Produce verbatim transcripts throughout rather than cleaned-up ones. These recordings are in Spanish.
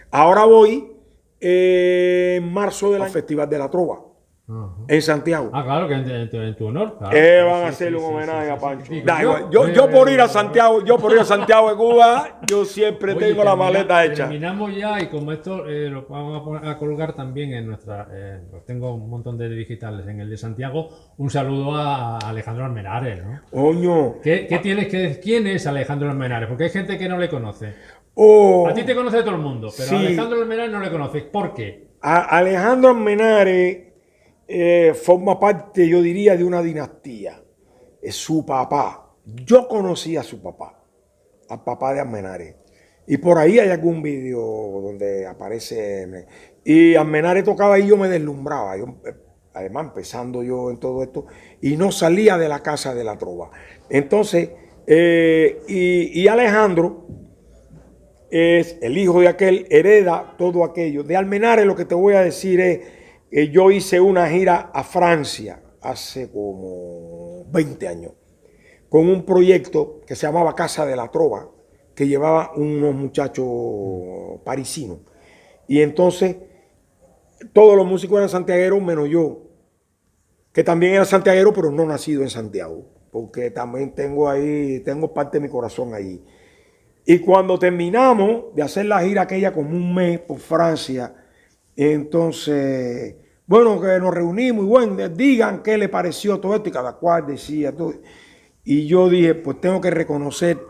Ahora voy eh, en marzo del Festival de la Trova. Uh-huh. En Santiago. Ah, claro, que en, en, en tu honor. Claro. Eh, van sí, a hacerle sí, un homenaje sí, sí, a Pancho. Sí, da igual. Yo, yo, yo por ir a Santiago, yo por ir a Santiago de Cuba, yo siempre Oye, tengo termina, la maleta hecha. Terminamos ya y como esto eh, lo vamos a, poner, a colgar también en nuestra, eh, tengo un montón de digitales en el de Santiago. Un saludo a Alejandro Almenares, ¿no? Oño. ¿Qué, qué tienes que decir? ¿Quién es Alejandro Almenares? Porque hay gente que no le conoce. Oh, a ti te conoce todo el mundo, pero sí. a Alejandro Almenares no le conoces. ¿Por qué? A Alejandro Almenares Eh, forma parte, yo diría, de una dinastía. Es su papá. Yo conocí a su papá, al papá de Almenares. Y por ahí hay algún vídeo donde aparece. Y Almenares tocaba y yo me deslumbraba. Yo, además, empezando yo en todo esto, y no salía de la casa de la trova. Entonces, eh, y, y Alejandro es el hijo de aquel, hereda todo aquello. De Almenares lo que te voy a decir es que yo hice una gira a Francia hace como veinte años con un proyecto que se llamaba Casa de la Trova, que llevaba unos muchachos parisinos. Y entonces todos los músicos eran santiagueros menos yo, que también era santiaguero, pero no nacido en Santiago, porque también tengo ahí, tengo parte de mi corazón ahí. Y cuando terminamos de hacer la gira aquella como un mes por Francia, entonces, bueno, que nos reunimos y bueno, digan qué le pareció todo esto y cada cual decía todo. Y yo dije, pues tengo que reconocer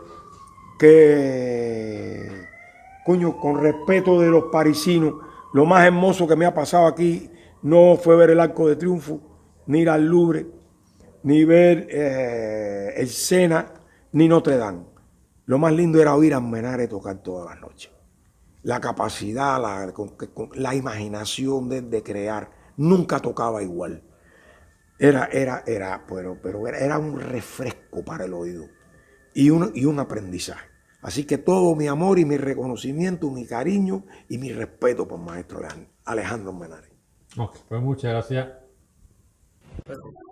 que, coño, con respeto de los parisinos, lo más hermoso que me ha pasado aquí no fue ver el Arco de Triunfo, ni ir al Louvre, ni ver eh, el Sena, ni Notre Dame. Lo más lindo era oír a Almenares tocar todas las noches. La capacidad, la, la imaginación de, de crear, nunca tocaba igual. Era, era, era, pero, pero era, era un refresco para el oído y un, y un aprendizaje. Así que todo mi amor y mi reconocimiento, mi cariño y mi respeto por el maestro Alejandro Almenares. Okay, pues muchas gracias.